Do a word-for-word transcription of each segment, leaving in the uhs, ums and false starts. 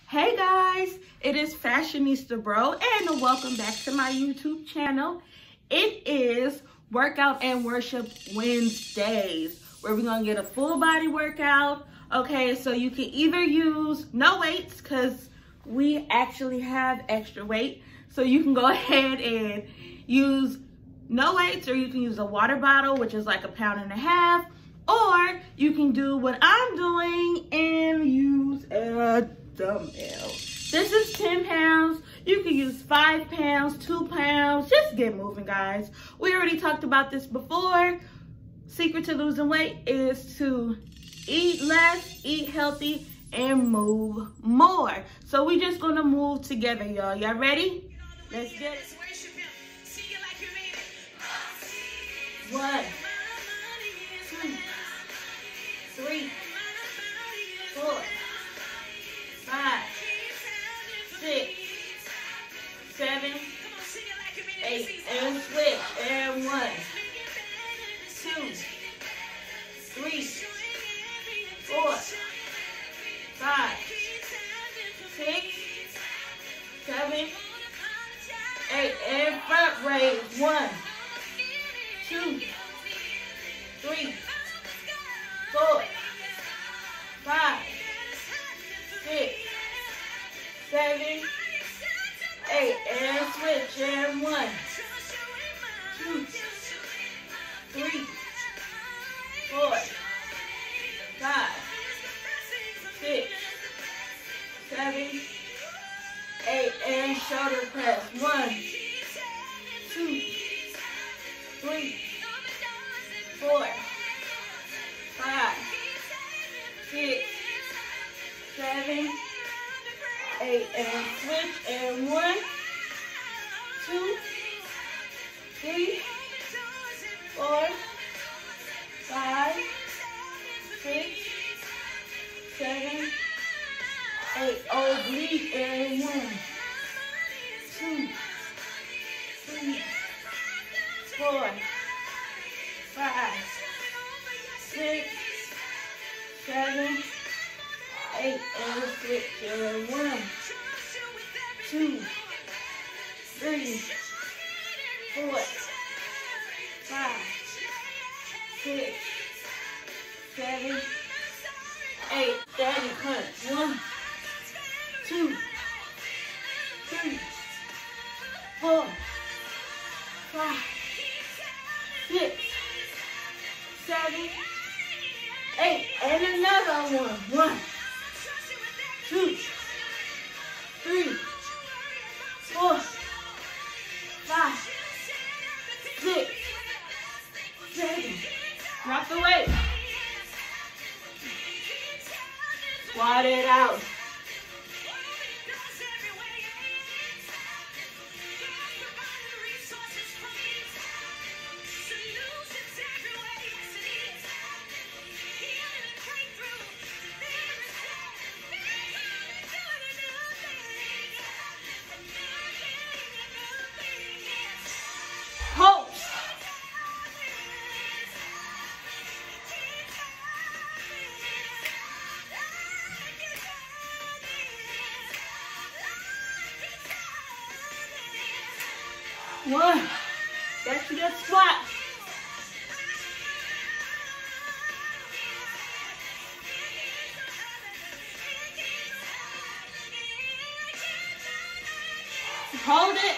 Hey guys, it is Fashionista Bro and welcome back to my YouTube channel. It is Workout and Worship Wednesdays where we're gonna get a full body workout. Okay, so you can either use no weights because we actually have extra weight. So you can go ahead and use no weights, or you can use a water bottle, which is like a pound and a half, or you can do what I'm doing and use a dumbbell. This is ten pounds. You can use five pounds, two pounds. Just get moving, guys. We already talked about this before. Secret to losing weight is to eat less, eat healthy, and move more. So we just gonna move together, y'all. Y'all ready? Let's get it. One, two, three, four, five, six, seven, eight, and switch, and one, two, three, four, five, six, seven, eight, and front raise, one, two, three, four, five, six, seven, eight, and switch, and one, two, three, four, five, six, seven, eight, and shoulder press, one, two, three, four, five, six, seven, eight, and switch, and one, two, three, four, five, six, seven, eight, oblique, and one, two, three, four, five, six, seven, eight, and switch, and one, two, three, four, five, six, seven, eight, steady punch, one, two, three, four, five, six, seven, eight, and another one. One, two, three, four, five, six, seven. Drop the weight. Squat it out. One, that's your squat. Hold it.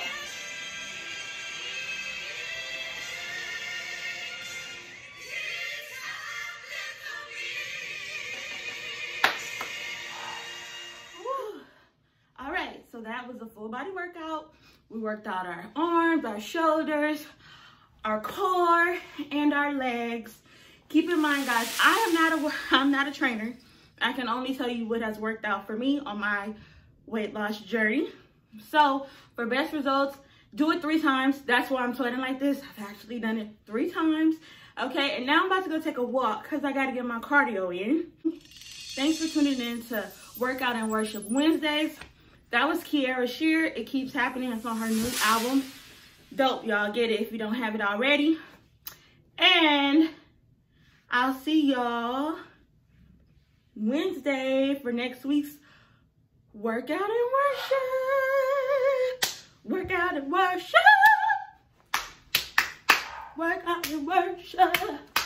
Woo. All right, so that was a full body workout. We worked out our arms, our shoulders, our core, and our legs. Keep in mind, guys, I am not a, I'm not a trainer. I can only tell you what has worked out for me on my weight loss journey. So for best results, do it three times. That's why I'm sweating like this. I've actually done it three times. Okay, and now I'm about to go take a walk because I got to get my cardio in. Thanks for tuning in to Workout and Worship Wednesdays. That was Kierra Sheard. It Keeps Happening. It's on her new album. Dope, y'all. Get it if you don't have it already. And I'll see y'all Wednesday for next week's Work out and worship. Work out and worship. Work out and worship.